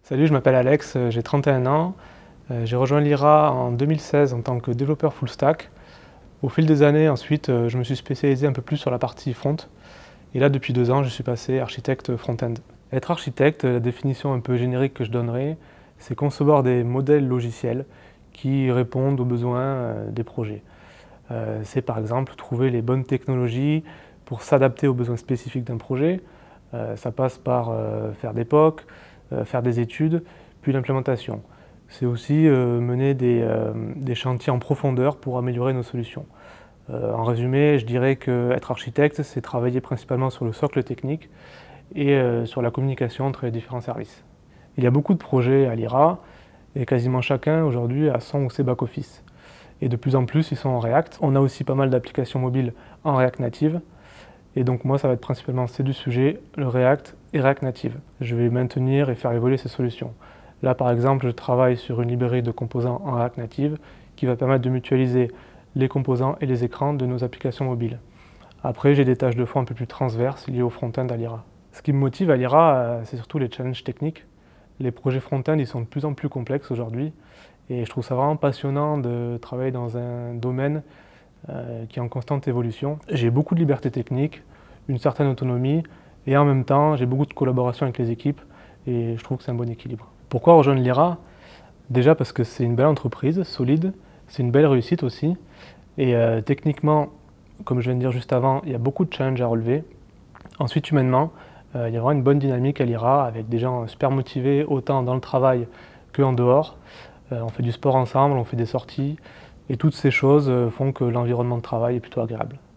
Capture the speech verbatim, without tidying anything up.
Salut, je m'appelle Alex, euh, j'ai trente et un ans. Euh, J'ai rejoint l'I R A en deux mille seize en tant que développeur full stack. Au fil des années, ensuite, euh, je me suis spécialisé un peu plus sur la partie front. Et là, depuis deux ans, je suis passé architecte front-end. Être architecte, la définition un peu générique que je donnerais, c'est concevoir des modèles logiciels qui répondent aux besoins euh, des projets. Euh, c'est par exemple trouver les bonnes technologies pour s'adapter aux besoins spécifiques d'un projet. Euh, ça passe par euh, faire des P O C, euh, faire des études, puis l'implémentation. C'est aussi euh, mener des, euh, des chantiers en profondeur pour améliorer nos solutions. Euh, en résumé, je dirais qu'être architecte, c'est travailler principalement sur le socle technique et euh, sur la communication entre les différents services. Il y a beaucoup de projets à l'I R A et quasiment chacun aujourd'hui a son ou ses back-office. Et de plus en plus, ils sont en React. On a aussi pas mal d'applications mobiles en React Native. Et donc moi, ça va être principalement c'est du sujet, le React et React Native. Je vais maintenir et faire évoluer ces solutions. Là, par exemple, je travaille sur une librairie de composants en React Native qui va permettre de mutualiser les composants et les écrans de nos applications mobiles. Après, j'ai des tâches de fond un peu plus transverses liées au front-end à l'I R A. Ce qui me motive à l'I R A, c'est surtout les challenges techniques. Les projets front-end, ils sont de plus en plus complexes aujourd'hui. Et je trouve ça vraiment passionnant de travailler dans un domaine euh, qui est en constante évolution. J'ai beaucoup de liberté technique, une certaine autonomie, et en même temps, j'ai beaucoup de collaboration avec les équipes, et je trouve que c'est un bon équilibre. Pourquoi rejoindre l'I R A? Déjà parce que c'est une belle entreprise, solide, c'est une belle réussite aussi, et euh, techniquement, comme je viens de dire juste avant, il y a beaucoup de challenges à relever. Ensuite, humainement, euh, il y a vraiment une bonne dynamique à l'I R A, avec des gens super motivés, autant dans le travail qu'en dehors. Euh, on fait du sport ensemble, on fait des sorties, et toutes ces choses font que l'environnement de travail est plutôt agréable.